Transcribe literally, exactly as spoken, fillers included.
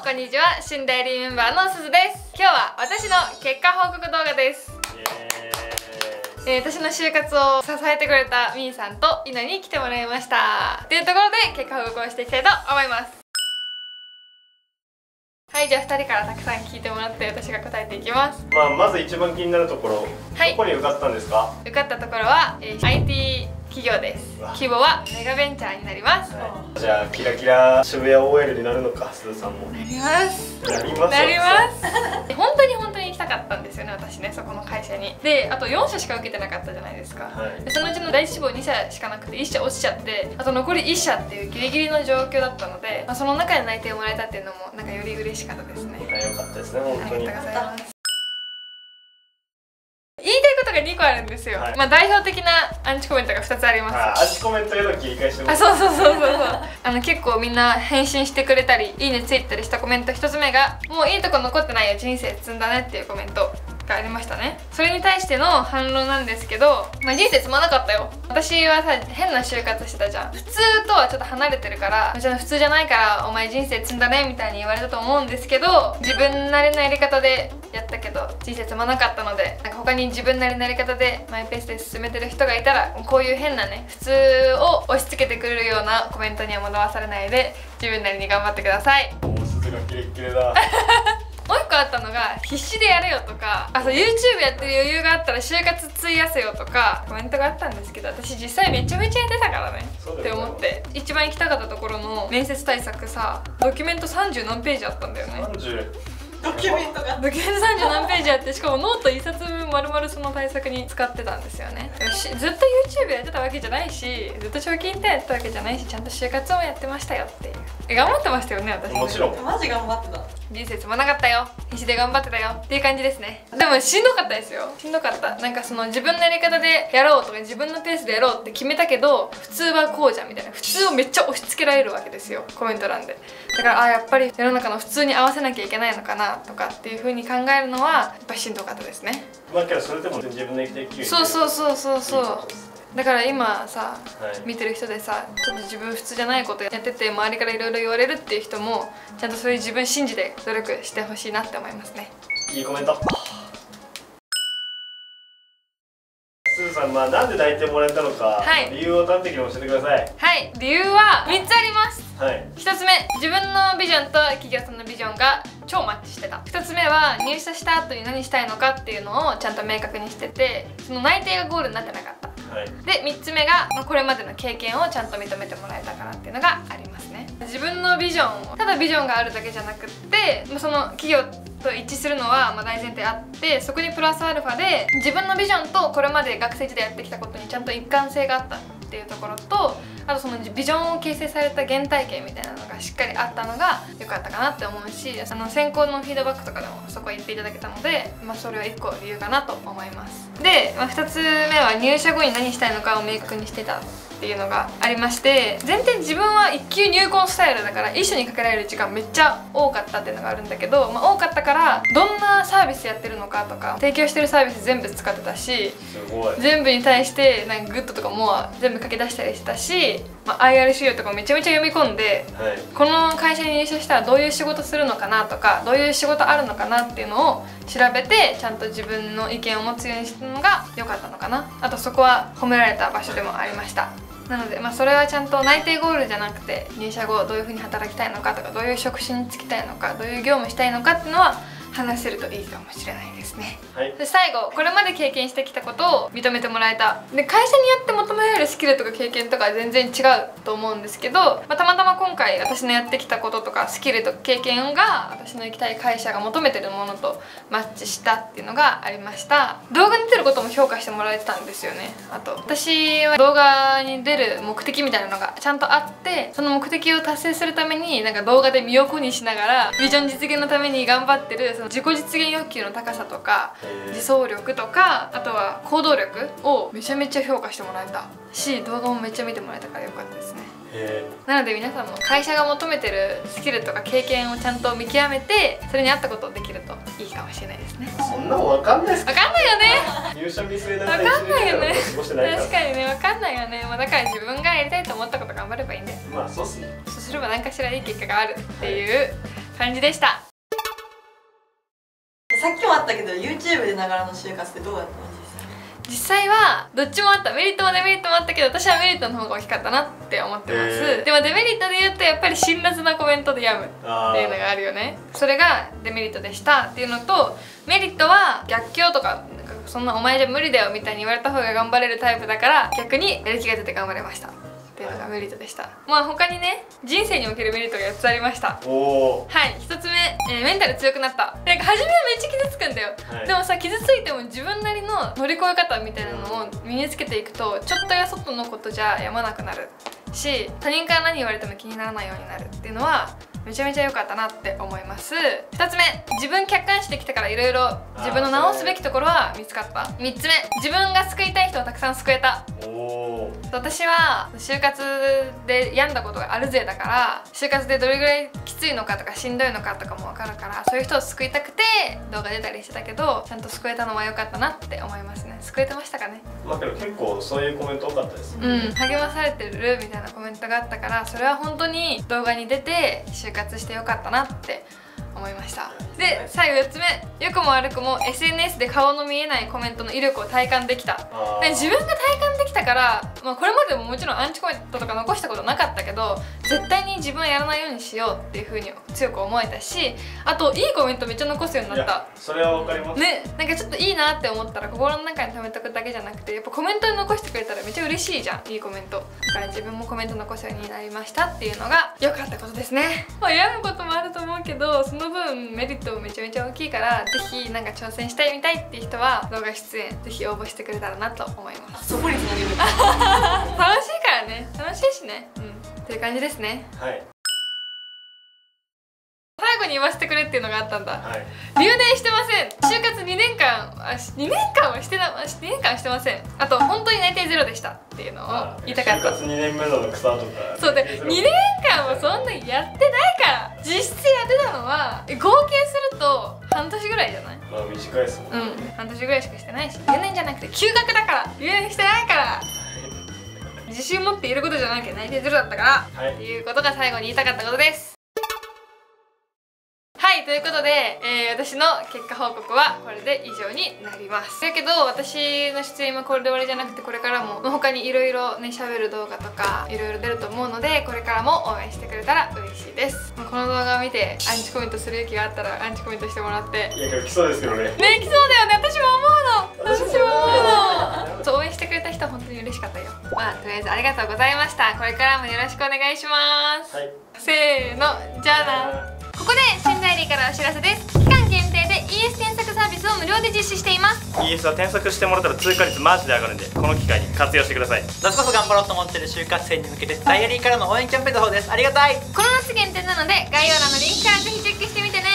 こんにちは、新代理メンバーのすずです。今日は私の結果報告動画です。えー、私の就活を支えてくれたみーさんといなに来てもらいましたというところで結果報告をしていきたいと思います。はい、じゃあふたりからたくさん聞いてもらって私が答えていきます。 まあ、まず一番気になるところ、はい、どこに受かったんですか？ 受かったところは、えー、アイティー 企業です。規模はメガベンチャーになります、 はい、じゃあキラキラ渋谷 オーエル になるのか、すずさんも。 なりますなりますなります本当に本当に行きたかったんですよね、私ね、そこの会社に。で、あとよん社しか受けてなかったじゃないですか、はい、でそのうちの第一志望に社しかなくていっ社落ちちゃって、あと残りいっ社っていうギリギリの状況だったので、まあ、その中で内定をもらえたっていうのもなんかより嬉しかったですね。 よかったですね、本当に。 ありがとうございます。言いたいことがにこあるんですよ、はい、まあ代表的なアンチコメントがふたつあります。 あ、アンチコメントへの切り返しも。 あ、そうそうそうそうそうあの結構みんな返信してくれたりいいねついたりしたコメント、ひとつめがもういいとこ残ってないよ、人生積んだねっていうコメントがありましたね。それに対しての反論なんですけど、まあ、人生積まなかったよ。私はさ、変な就活してたじゃん。普通とはちょっと離れてるから、じゃあ普通じゃないからお前人生積んだねみたいに言われたと思うんですけど、自分なりのやり方でやったけど人生積まなかったので、なんか他に自分なりのやり方でマイペースで進めてる人がいたら、こういう変なね、普通を押し付けてくれるようなコメントには惑わされないで自分なりに頑張ってください。 おお、鈴がキレッキレだもう一個あったのが、必死でやれよとか、あ、そう ユーチューブ やってる余裕があったら就活費やせよとかコメントがあったんですけど、私実際めちゃめちゃやってたからねって思って、一番行きたかったところの面接対策さ、ドキュメントさんじゅう何ページあったんだよね。さんじゅうドキュメントがドキュメントさんじゅう何ページあって、しかもノートいっさつぶん丸々その対策に使ってたんですよね。よし、ずっと ユーチューブ やってたわけじゃないし、ずっと長期インターンやってたわけじゃないし、ちゃんと就活もやってましたよっていう。え、頑張ってましたよね、私ね。 もちろん。 マジ頑張ってた。 人生積まなかったよ、必死で頑張ってたよっていう感じですね。でもしんどかったですよ、しんどかった。なんかその自分のやり方でやろうとか自分のペースでやろうって決めたけど、普通はこうじゃんみたいな、普通をめっちゃ押し付けられるわけですよ、コメント欄で。だからあ、やっぱり世の中の普通に合わせなきゃいけないのかなとかっていう風に考えるのはやっぱしんどかったですね。 まあけどそれでも自分の生きていく。 そうそうそうそうそう。だから今さ、はい、見てる人でさ、ちょっと自分普通じゃないことやってて周りからいろいろ言われるっていう人も、ちゃんとそういう自分信じて努力してほしいなって思いますね。 いいコメント。すずさん、まあ、なんで内定もらえたのか、はい、理由を端的に教えてください。 はい、理由はみっつあります。 はい、 ひとつめ、自分のビジョンと企業さんのビジョンが超マッチしてた。ふたつめは入社した後に何したいのかっていうのをちゃんと明確にしてて、その内定がゴールになってなかった。はい、でみっつめが、まあ、これまでの経験をちゃんと認めてもらえたからっていうのがありますね。自分のビジョンを、ただビジョンがあるだけじゃなくって、まあ、その企業と一致するのはまあ大前提あって、そこにプラスアルファで自分のビジョンとこれまで学生時代やってきたことにちゃんと一貫性があったっていうところと、あとそのビジョンを形成された原体験みたいなのがしっかりあったのが良かったかなって思うし、あの先行のフィードバックとかでもそこは言っていただけたので、まあ、それはいっこ理由かなと思います。で、まあ、ふたつめは入社後に何したいのかを明確にしてたっていうのがありまして、前提自分は一級入婚スタイルだから一緒にかけられる時間めっちゃ多かったっていうのがあるんだけど、まあ、多かったからどんなサービスやってるのかとか提供してるサービス全部使ってたし、全部に対してなんかグッドとかも全部書き出したりしてたし、まあ、アイアール 資料とかめちゃめちゃ読み込んで、はい、この会社に入社したらどういう仕事するのかなとか、どういう仕事あるのかなっていうのを調べてちゃんと自分の意見を持つようにしたのが良かったのかな。あとそこは褒められた場所でもありました。なので、まあ、それはちゃんと内定ゴールじゃなくて、入社後どういうふうに働きたいのかとか、どういう職種に就きたいのか、どういう業務したいのかっていうのは話せるといいかもしれないですね。はい、で最後、これまで経験してきたことを認めてもらえた。で会社によって求められるスキルとか経験とかは全然違うと思うんですけど、まあ、たまたま今回私のやってきたこととかスキルとか経験が私の行きたい会社が求めてるものとマッチしたっていうのがありました。動画に出ることも評価してもらえてたんですよね。あと私は動画に出る目的みたいなのがちゃんとあって、その目的を達成するためになんか動画で身を粉にしながらビジョン実現のために頑張ってる、自己実現欲求の高さとか自走力とか、あとは行動力をめちゃめちゃ評価してもらえたし、動画もめっちゃ見てもらえたから良かったですね。なので皆さんも会社が求めてるスキルとか経験をちゃんと見極めて、それに合ったことをできるといいかもしれないですね。 そんなの分かんないですか？ 分かんないよね入社見据えながら分かんないよね確かにね、分かんないよね。まあ、だから自分がやりたいと思ったこと頑張ればいいんだよ。 まあそうっすね。 そうすれば何かしらいい結果があるっていう感感じでした。 さっきもあったけど YouTube でながらの就活ってどうやったの？ 実際はどっちもあった。メリットもデメリットもあったけど、私はメリットの方が大きかったなって思ってます。でもデメリットで言うとやっぱり辛辣なコメントで病むっていうのがあるよね。それがデメリットでしたっていうのと、メリットは逆境とかなんかそんなお前じゃ無理だよみたいに言われた方が頑張れるタイプだから、逆にやる気が出て頑張れましたっていうのがメリットでした。まあ他にね、人生におけるメリットがよっつありました。おはい、ひとつめ、えー、メンタル強くなった。なんか初めはめっちゃ傷つくんだよ、はい、でもさ、傷ついても自分なりの乗り越え方みたいなのを身につけていくと、ちょっとやそっとのことじゃやまなくなるし、他人から何言われても気にならないようになるっていうのはめちゃめちゃ良かったなって思います。ふたつめ、自分客観視できたからいろいろ自分の直すべきところは見つかった。みっつめ、自分が救いたい人をたくさん救えた。私は就活で病んだことがあるぜだから、就活でどれぐらいきついのかとかしんどいのかとかも分かるから、そういう人を救いたくて動画出たりしてたけど、ちゃんと救えたのは良かったなって思いますね。救えてましたかね。 まあけど結構そういうコメント多かったですね。 うん、励まされてるみたいなコメントがあったから、それは本当に動画に出て就活してよかったなって思いました。で、最後よっつめ、良くも悪くも エスエヌエス で顔の見えないコメントの威力を体感できた。で、自分が体感できたから、まあ、これまでももちろんアンチコメントとか残したことなかったけど、絶対に自分はやらないようにしようっていう風に強く思えたし、あといいコメントめっちゃ残すようになった。 それはわかりますね。なんかちょっといいなって思ったら心の中に溜めとくだけじゃなくて、やっぱコメントに残してくれたらめっちゃ嬉しいじゃん、いいコメントだから。自分もコメント残すようになりましたっていうのが良かったことですね。まあ病むこともあると思うけど、その分メリットもめちゃめちゃ大きいから、ぜひなんか挑戦したいみたいっていう人は動画出演ぜひ応募してくれたらなと思います。 そこにつなげる楽しいからね、楽しいしね、うんという感じですね。はい、最後に言わせてくれっていうのがあったんだ。はい、留年してません。就活にねんかん、あ、にねんかんはしてな、にねんかんしてません。あと本当に内定ゼロでしたっていうのを言いたかった。 就活にねんめの草とか。 そうで、にねんかんはそんなにやってないから。実質やってたのは合計すると半年ぐらいじゃない？ まあ短いですもんね。 うん、半年ぐらいしかしてないし、留年じゃなくて休学だから。留年してないから。自信持っていることじゃなきゃ内定ゼロだったから、はい、っていうことが最後に言いたかったことです。はい、ということで、えー、私の結果報告はこれで以上になります。だけど私の出演はこれで終わりじゃなくて、これからも他にいろいろね喋る動画とかいろいろ出ると思うので、これからも応援してくれたら嬉しいです。この動画を見てアンチコメントする勇気があったらアンチコメントしてもらって。 いやけど来そうですけどね。 ね、来そうだよね。私も思うの。私も思うの。そう、応援してくれた人は本当に嬉しかったよ。まあとりあえずありがとうございました。これからもよろしくお願いします。はい、せーの、じゃあな。ここで新ダイリーからお知らせです。期間限定で イーエス 添削サービスを無料で実施しています。 イーエス は添削してもらったら通過率マジで上がるんで、この機会に活用してください。 夏こそ頑張ろうと思ってる就活生に向けてダイアリーからの応援キャンペーンの方です。ありがたい。 この夏限定なので概要欄のリンクからぜひチェックしてみてね。